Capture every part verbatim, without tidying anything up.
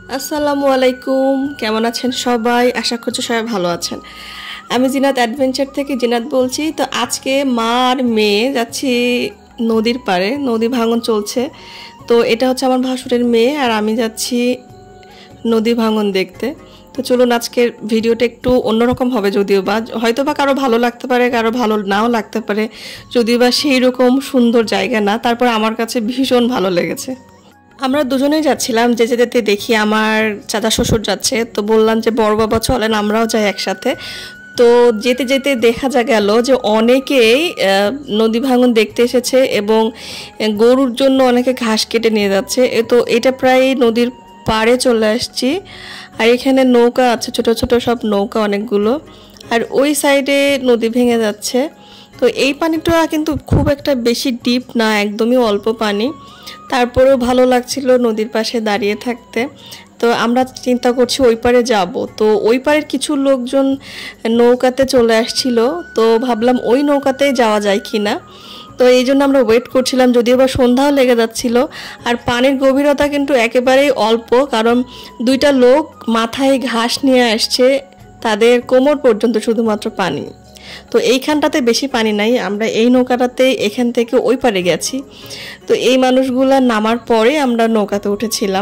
আসসালামু আলাইকুম, কেমন আছেন সবাই? আশা করছি সবাই ভালো আছেন। আমি জিনাত অ্যাডভেঞ্চার থেকে জিনাত বলছি। তো আজকে মা আর মেয়ে যাচ্ছি নদীর পাড়ে, নদী ভাঙন চলছে। তো এটা হচ্ছে আমার ভাসুরের মেয়ে আর আমি যাচ্ছি নদী ভাঙন দেখতে। তো চলুন আজকের ভিডিওটা একটু অন্যরকম হবে, যদিও বা হয়তো বা কারো ভালো লাগতে পারে, কারো ভালো নাও লাগতে পারে, যদিও বা সেই রকম সুন্দর জায়গা না, তারপর আমার কাছে ভীষণ ভালো লেগেছে। আমরা দুজনেই যাচ্ছিলাম, যেতে যেতে দেখি আমার চাচা শ্বশুর যাচ্ছে, তো বললাম যে বড় বাবা চলেন আমরাও যাই একসাথে। তো যেতে যেতে দেখা যা গেল যে অনেকেই নদী ভাঙন দেখতে এসেছে এবং গরুর জন্য অনেকে ঘাস কেটে নিয়ে যাচ্ছে। তো এটা প্রায় নদীর পাড়ে চলে আসছি, আর এখানে নৌকা আছে, ছোট ছোট সব নৌকা অনেকগুলো, আর ওই সাইডে নদী ভেঙে যাচ্ছে। তো এই পানিটা কিন্তু খুব একটা বেশি ডিপ না, একদমই অল্প পানি, তারপরেও ভালো লাগছিল নদীর পাশে দাঁড়িয়ে থাকতে। তো আমরা চিন্তা করছি ওই পারে যাব। তো ওই পারের কিছু লোকজন নৌকাতে চলে আসছিল, তো ভাবলাম ওই নৌকাতেই যাওয়া যায় কি না। তো এই জন্য আমরা ওয়েট করছিলাম, যদিও বা সন্ধ্যাও লেগে যাচ্ছিল। আর পানির গভীরতা কিন্তু একেবারেই অল্প, কারণ দুইটা লোক মাথায় ঘাস নিয়ে আসছে, তাদের কোমর পর্যন্ত শুধুমাত্র পানি। তো এইখানটাতে বেশি পানি নাই, আমরা এই নৌকাটাতে এখান থেকে ওই পারে গেছি। তো এই মানুষগুলা নামার পরে আমরা নৌকাতে উঠেছিলাম।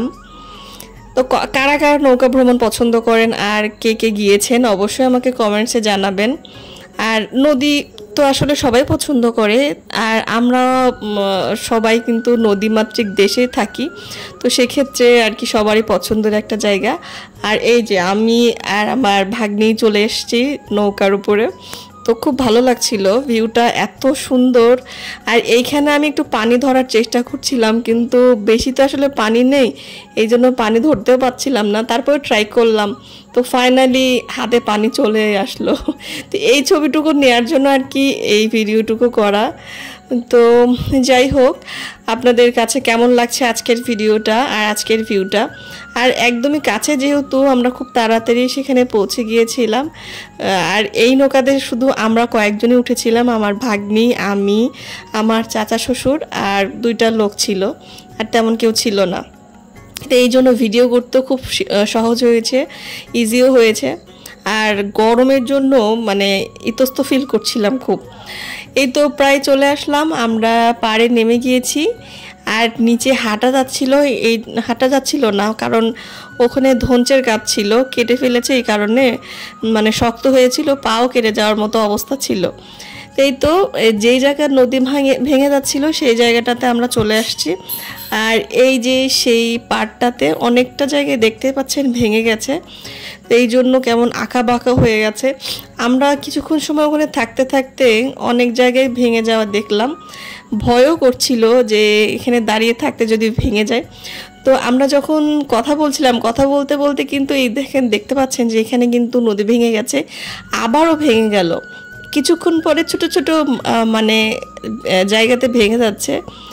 তো কারা কারা নৌকা ভ্রমণ পছন্দ করেন আর কে কে গিয়েছেন অবশ্যই আমাকে কমেন্টসে জানাবেন। আর নদী তো আসলে সবাই পছন্দ করে, আর আমরা সবাই কিন্তু নদীমাতৃক দেশে থাকি, তো সেক্ষেত্রে আর কি সবারই পছন্দের একটা জায়গা। আর এই যে আমি আর আমার ভাগ্নি চলে এসেছি নৌকার উপরে। তো খুব ভালো লাগছিল, ভিউটা এত সুন্দর। আর এইখানে আমি একটু পানি ধরার চেষ্টা করছিলাম, কিন্তু বেশি তো আসলে পানি নেই, এই জন্য পানি ধরতেও পারছিলাম না। তারপরে ট্রাই করলাম, তো ফাইনালি হাতে পানি চলে আসলো। তো এই ছবিটুকু নেওয়ার জন্য আর কি এই ভিডিওটুকু করা। তো যাই হোক, আপনাদের কাছে কেমন লাগছে আজকের ভিডিওটা আর আজকের ভিউটা। আর একদমই কাছে যেহেতু আমরা খুব তাড়াতাড়ি সেখানে পৌঁছে গিয়েছিলাম। আর এই নৌকাতে শুধু আমরা কয়েকজনই উঠেছিলাম, আমার ভাগ্নি, আমি, আমার চাচা শ্বশুর আর দুইটা লোক ছিল, আর তেমন কেউ ছিল না। তো এই জন্য ভিডিও করতেও খুব সহজ হয়েছে, ইজিও হয়েছে। আর গরমের জন্য মানে ইতস্ত ফিল করছিলাম খুব। এই তো প্রায় চলে আসলাম, আমরা পাড়ে নেমে গিয়েছি। আর নিচে হাঁটা যাচ্ছিল, এই হাঁটা যাচ্ছিল না কারণ ওখানে ধনচের গাছ ছিল, কেটে ফেলেছে, এই কারণে মানে শক্ত হয়েছিল, পাও কেটে যাওয়ার মতো অবস্থা ছিল। এই তো যেই জায়গায় নদী ভাঙে ভেঙে যাচ্ছিল সেই জায়গাটাতে আমরা চলে আসছি। আর এই যে সেই পাড়টাতে অনেকটা জায়গায় দেখতে পাচ্ছেন ভেঙে গেছে, তো এই জন্য কেমন আঁকা বাঁকা হয়ে গেছে। আমরা কিছুক্ষণ সময় ওখানে থাকতে থাকতে অনেক জায়গায় ভেঙে যাওয়া দেখলাম, ভয়ও করছিল যে এখানে দাঁড়িয়ে থাকতে যদি ভেঙে যায়। তো আমরা যখন কথা বলছিলাম, কথা বলতে বলতে কিন্তু এই দেখেন দেখতে পাচ্ছেন যে এখানে কিন্তু নদী ভেঙে গেছে, আবারও ভেঙে গেল। কিছুক্ষণ পরে ছোট ছোট মানে জায়গাতে ভেঙে যাচ্ছে,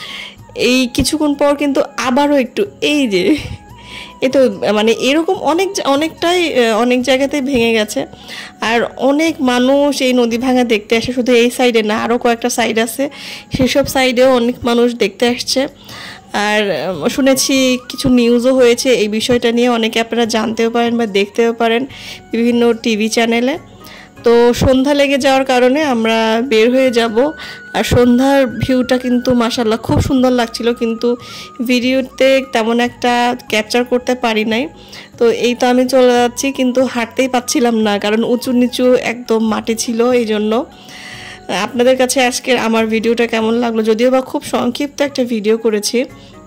এই কিছুক্ষণ পর কিন্তু আবারও একটু এই যে এ তো মানে এরকম অনেক অনেকটাই অনেক জায়গাতে ভেঙে গেছে। আর অনেক মানুষ এই নদী ভাঙা দেখতে আসে, শুধু এই সাইডে না, আরও কয়েকটা সাইড আছে, সেসব সাইডেও অনেক মানুষ দেখতে আসছে। আর শুনেছি কিছু নিউজও হয়েছে এই বিষয়টা নিয়ে, অনেকে আপনারা জানতেও পারেন বা দেখতেও পারেন বিভিন্ন টিভি চ্যানেলে। তো সন্ধ্যা লেগে যাওয়ার কারণে আমরা বের হয়ে যাব। আর সন্ধ্যার ভিউটা কিন্তু মাশাআল্লাহ খুব সুন্দর লাগছিল, কিন্তু ভিডিওতে তেমন একটা ক্যাপচার করতে পারি নাই। তো এই তো আমি চলে যাচ্ছি, কিন্তু হাঁটতেই পাচ্ছিলাম না, কারণ উঁচু নিচু একদম মাটি ছিল। এই জন্য আপনাদের কাছে আজকের আমার ভিডিওটা কেমন লাগলো, যদিও বা খুব সংক্ষিপ্ত একটা ভিডিও করেছি,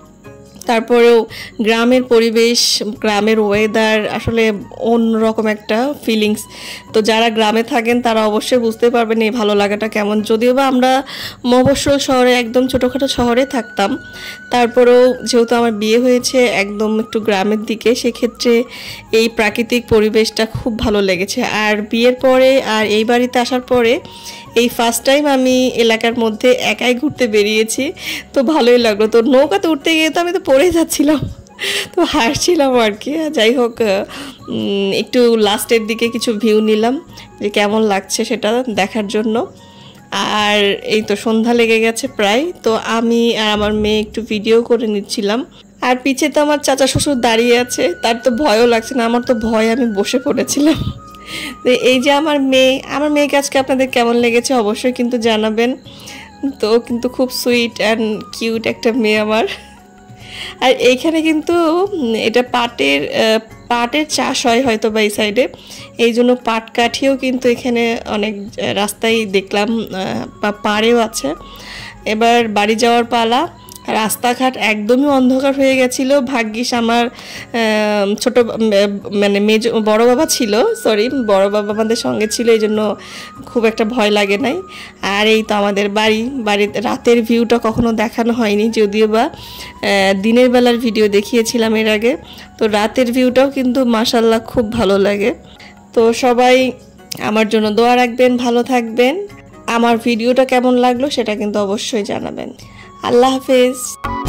তারপরেও গ্রামের পরিবেশ, গ্রামের ওয়েদার আসলে অন্যরকম একটা ফিলিংস। তো যারা গ্রামে থাকেন তারা অবশ্যই বুঝতে পারবেন এই ভালো লাগাটা কেমন। যদিও বা আমরা মফস্বল শহরে, একদম ছোটোখাটো শহরে থাকতাম, তারপরেও যেহেতু আমার বিয়ে হয়েছে একদম একটু গ্রামের দিকে, সেক্ষেত্রে এই প্রাকৃতিক পরিবেশটা খুব ভালো লেগেছে। আর বিয়ের পরে আর এই বাড়িতে আসার পরে এই ফার্স্ট টাইম আমি এলাকার মধ্যে একাই ঘুরতে বেরিয়েছি, তো ভালোই লাগলো। তো নৌকাতে উঠতে গিয়ে তো আমি তো পড়ে যাচ্ছিলাম, তো হাসছিলাম আর কি। যাই হোক, একটু লাস্টের দিকে কিছু ভিউ নিলাম যে কেমন লাগছে সেটা দেখার জন্য। আর এই তো সন্ধ্যা লেগে গেছে প্রায়, তো আমি আর আমার মেয়ে একটু ভিডিও করে নিচ্ছিলাম। আর পিছে তো আমার চাচা শ্বশুর দাঁড়িয়ে আছে, তার তো ভয়ও লাগছে না, আমার তো ভয় আমি বসে পড়েছিলাম। তো এই যে আমার মেয়ে, আমার মেয়েকে আজকে আপনাদের কেমন লেগেছে অবশ্যই কিন্তু জানাবেন। তো কিন্তু খুব সুইট অ্যান্ড কিউট একটা মেয়ে আমার। আর এইখানে কিন্তু এটা পাটের পাটের চাষ হয় হয়তো বা এই সাইডে, এই জন্য পাট কাঠিও কিন্তু এখানে অনেক রাস্তায় দেখলাম, বা পাড়েও আছে। এবার বাড়ি যাওয়ার পালা। রাস্তাঘাট একদমই অন্ধকার হয়ে গেছিলো, ভাগ্যিস আমার ছোট মানে মেজ বড় বাবা ছিল, সরি বড় বাবা আমাদের সঙ্গে ছিল, এই জন্য খুব একটা ভয় লাগে নাই। আর এই তো আমাদের বাড়ি, বাড়িতে রাতের ভিউটা কখনো দেখানো হয়নি, যদিও বা দিনের বেলার ভিডিও দেখিয়েছিলাম এর আগে। তো রাতের ভিউটাও কিন্তু মাশাআল্লাহ খুব ভালো লাগে। তো সবাই আমার জন্য দোয়া রাখবেন, ভালো থাকবেন। আমার ভিডিওটা কেমন লাগলো সেটা কিন্তু অবশ্যই জানাবেন। আল্লাহ হাফেজ।